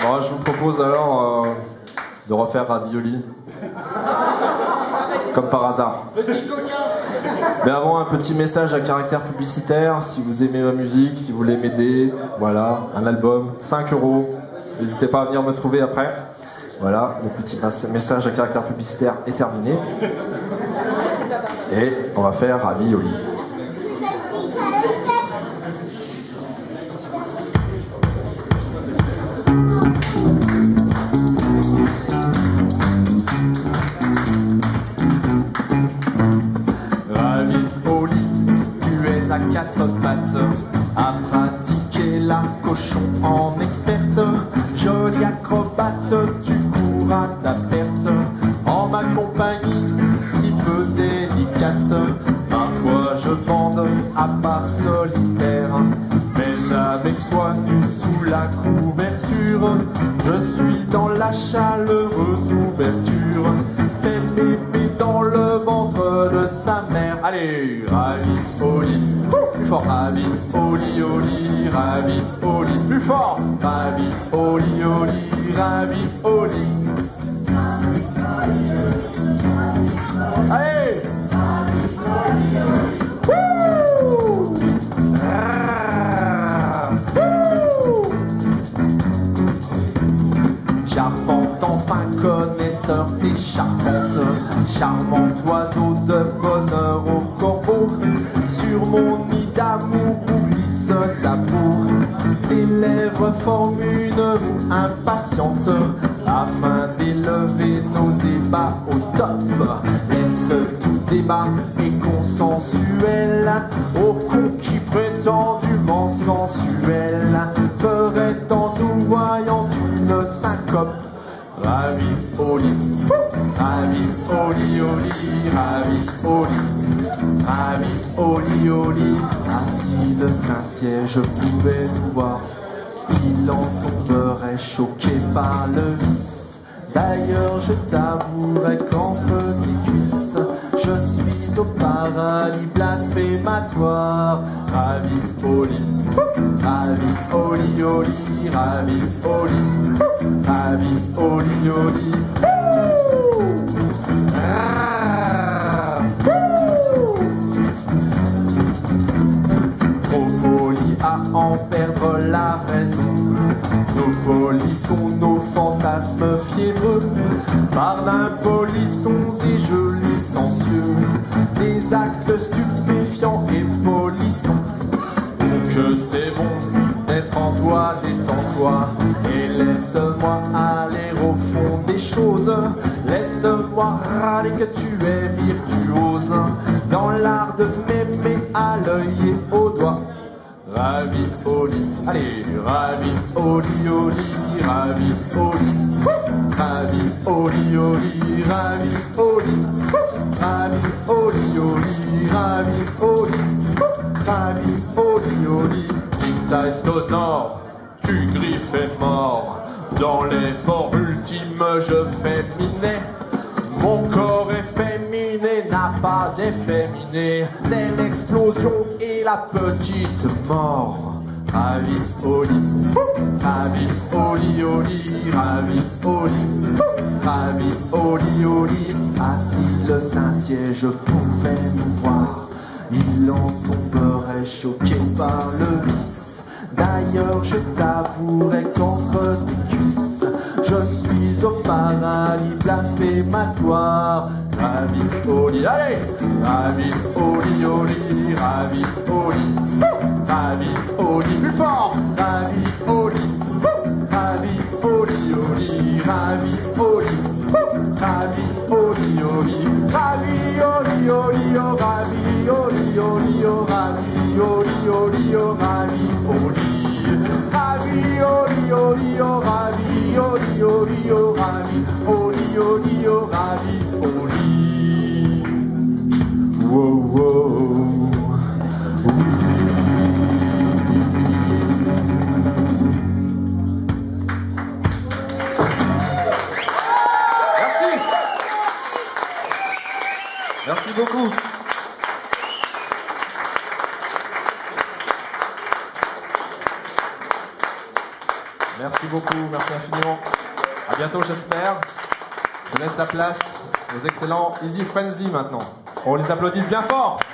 Bon, je vous propose alors de refaire Ravioli. Comme par hasard. Mais avant, un petit message à caractère publicitaire. Si vous aimez ma musique, si vous voulez m'aider, voilà, un album, 5 €. N'hésitez pas à venir me trouver après. Voilà, le petit message à caractère publicitaire est terminé. Et on va faire Ravioli. Ravioli, tu es à 4 pattes, à pratiquer la cochon en experte. Jolie acrobate, tu cours à ta perte, en ma compagnie, si peu délicate. Parfois je bande à part solitaire, mais avec toi nu sous la couverture, je suis dans la chaleureuse ouverture. Tel bébé dans le ventre de sa mère. Allez, ravioli, plus fort, ravioli, oli, ravioli, plus fort, ravioli, oli, ravioli. Allez, wouh, charpente, enfin connaisseur des charpentes, charmant oiseau de bonheur au corbeau, sur mon nid d'amour où glisse ta peau, tes lèvres forment une moue impatiente, afin d'élever nos ébats au top. Laisse tout débat et consensuel aux conquis prétendument sensuels, ferait en nous voyant une syncope. Ravioli, ravioli, oli, ravioli, ravioli, oli. Ainsi de Saint-Siège pouvait nous voir, il en tomberait choqué par le vice. D'ailleurs je t'avouerai qu'entre tes cuisses, je suis au paradis blasphématoire. Ravioli, ravioli, oli, ravioli, ravioli, oli. Trop poli à en perdre la raison, nos polissons, nos fantasmes fiévreux, par d'impolissons et jeux licencieux, des actes stupéfiants et polissons. Donc c'est bon d'être en toi, détends-toi, et laisse-moi aller au fond des choses. Laisse-moi râler que tu es virtuose, dans l'art de m'aimer à l'œil et au doigt. Ravioli, allez, ravioli, oli, ravioli, ravioli, oli, ravioli, ravioli, oli, ravioli, ravioli, oli. King size au nord, tu griffes est mort, dans l'effort ultime je féminais. Mon corps efféminé n'a pas d'efféminé, c'est l'explosion et la petite mort. Ravioli, ravioli, oli, ravioli, ravioli, oli. Ainsi le Saint-Siège pouvait nous voir, il en tomberait choqué par le vice. D'ailleurs je t'avouerai qu'entre tes cuisses, je suis au paradis blasphématoire. Ravioli, allez, ravioli, oli, ravioli, ravioli, plus fort, ravioli, ravioli, oli, ravioli, ravioli, oli, ravioli, oli, oh, ravioli, oli, oh, ravioli, oli, oh, ravioli, ravioli, oli, oh, ravioli, oli, oh, ravioli, oli, oh, ravioli. Wow, wow. Merci. Merci beaucoup. Merci beaucoup. beaucoup, merci infiniment. À bientôt, j'espère. Je laisse la place aux excellents Easy Frenzy maintenant. On les applaudisse bien fort.